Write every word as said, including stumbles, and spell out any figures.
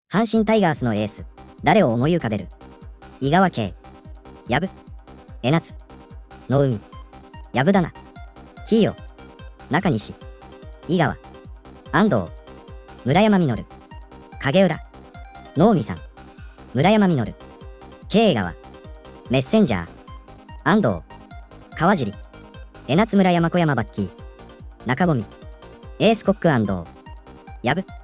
阪神タイガースのエース、誰を思い浮かべる？井川圭、藪、江夏、能海、藪だな、キーヨ、中西、井川、安藤、村山実、影浦、能見さん、村山実、K江川、メッセンジャー、安藤、川尻、江夏村山小山バッキー、中込、エースコック安藤、藪。